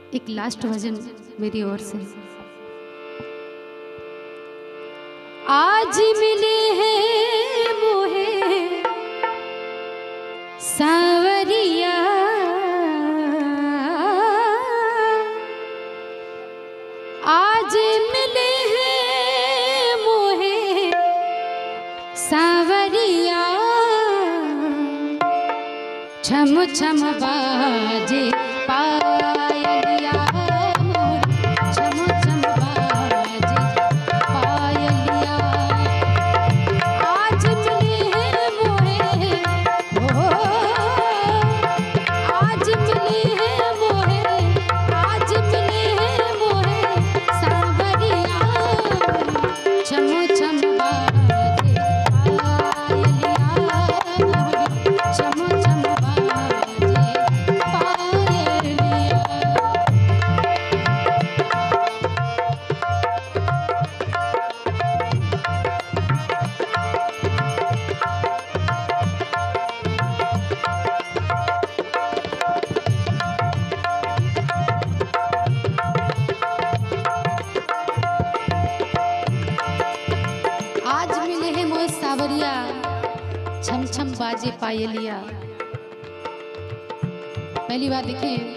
एक लास्ट भजन मेरी ओर से। आज मिले हैं मोहे सावरिया, आज मिले हैं मोहे सावरिया, छम छम बाजे पायलिया मोरी, छम छम बाजे पायलिया। आज मिले हैं मोहे ओ, आज मिले हैं मोहे, आज मिले हैं मोहे सावरिया, छम छम बाजे पायलिया मोरी, छम छम बाजे पायलिया। आज मिले हैं मोह सावरिया, छम छम बाजे पायलिया। पहली बार देखें,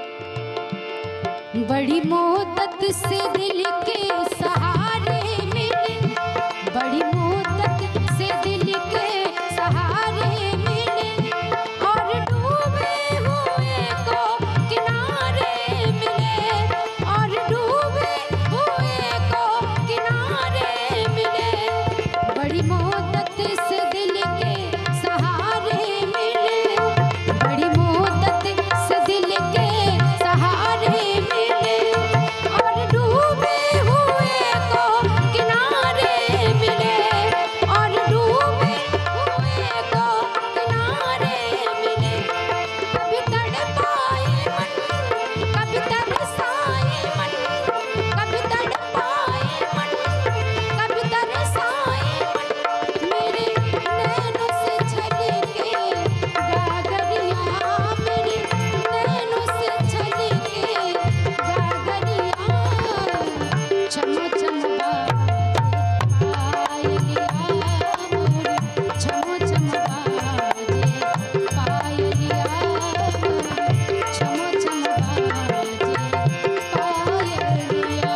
बड़ी मोहब्बत से दिल के सहारे मिले, बड़ी मोहब्बत से दिल के सहारे मिले, और डूबे हुए को किनारे मिले, और डूबे हुए को किनारे मिले। बड़ी मोहब्बत से दिल के सहारे मिले, बड़ी मोहब्बत से दिल के सहारे मिले, और डूबे हुए को किनारे मिले, और डूबे हुए को किनारे मिले। कभी तड़पाए मन, कभी तरसाए मन, कभी तड़पाए मन, कभी तरसाए मन, मेरे नैनों से छलके गागरिया, मेरे नैनों से छलके गागरिया, छम छम बाजे पायलिया मोरी, छम छम बाजे पायलिया मोरी, छम छम बाजे पायलिया।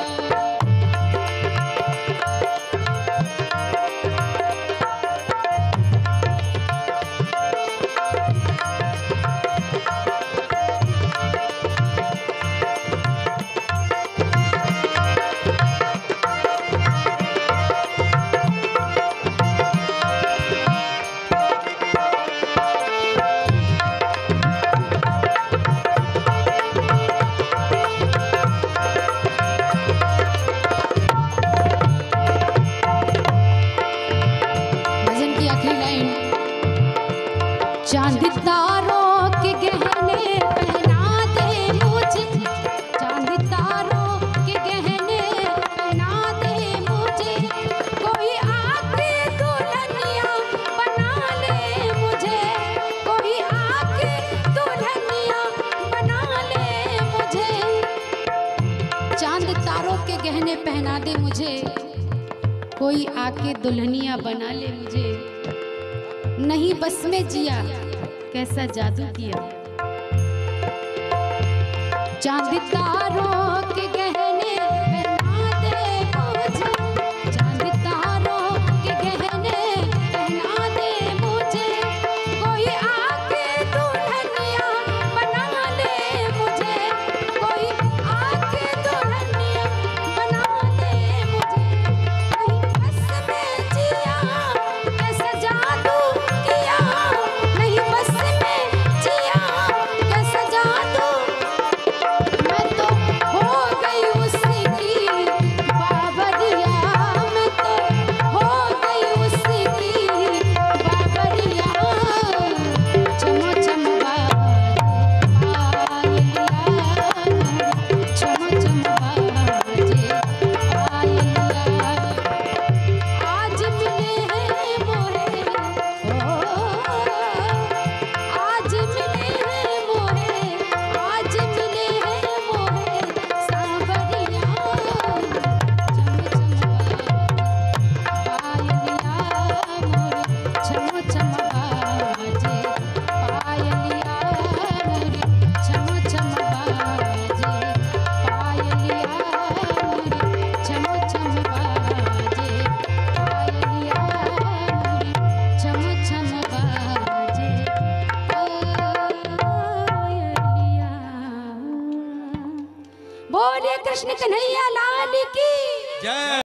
भजन की आखिरी लाइन, चांद तारों के गहने पहना दे मुझे, चांद तारों के गहने पहना दे मुझे, कोई आके दुल्हनिया बना ले मुझे, कोई आके दुल्हनिया बना ले मुझे। चांद तारों के गहने पहना दे मुझे, कोई आके दुल्हनिया बना ले मुझे। नहीं बस में जिया, कैसा जादू किया। चांद तारों के गहने पहना दे मुझे, चांद तारों के गहने पहना दे मुझे, कोई आके दुल्हनिया बना ले मुझे, कोई आके दुल्हनिया बना ले मुझे। नहीं बस में जिया, कैसा जादू किया, नहीं बस में जिया, कैसा जादू। मैं तो कृष्ण कन्हैया लाल की जय।